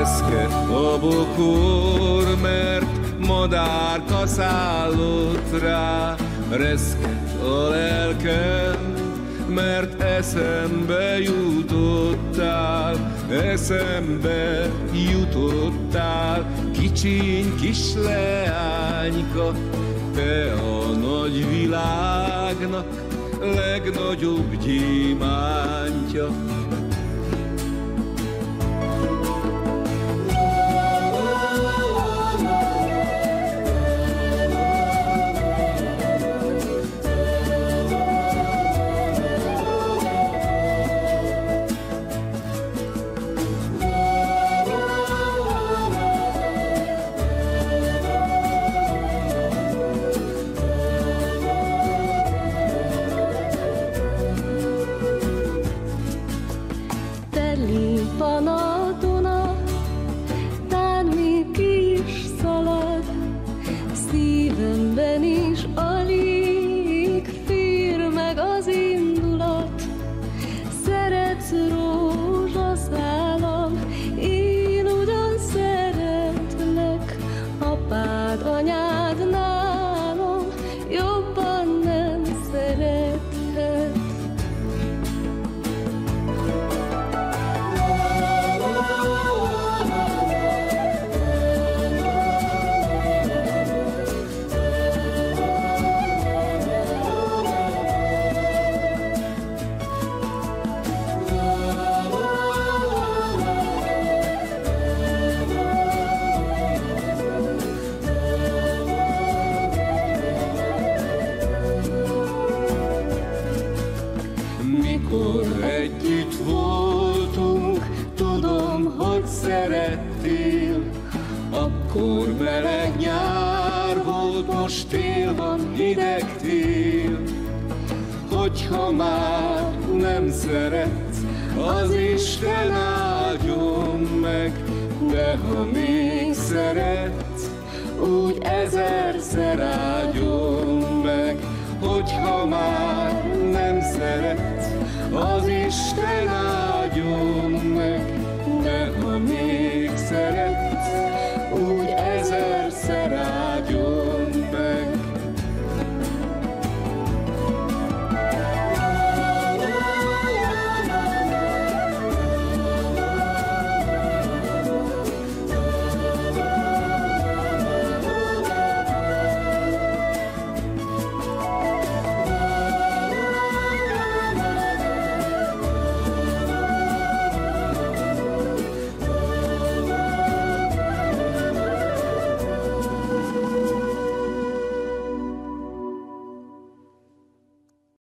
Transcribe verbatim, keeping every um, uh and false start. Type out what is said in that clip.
Reszket a bokor, mert madár kaszállott rá. Reszket a lelkem, mert eszembe jutottál, eszembe jutottál, kicsiny kis leányka, te a nagy világnak legnagyobb gyémántja. Van a Duna, tán még ki is szalad, szívemben is alig fér meg az indulat. Szeretsz rózsaszálam, én ugyan szeretlek, apád, anyád nálam jobban nem szerethet. Mikor együtt voltunk, tudom, hogy szerettél. Akkor meleg nyár volt, most tél van, hideg tél. Hogyha már nem szeretsz, az Isten áldjon meg. De ha még szeretsz, úgy ezerszer áldjon meg. Hogyha már nem szeretsz, az Isten áldjon meg, de ha